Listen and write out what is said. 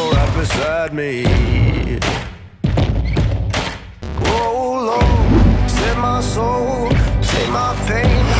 devil right beside me. Oh Lord, save my soul, take my pain.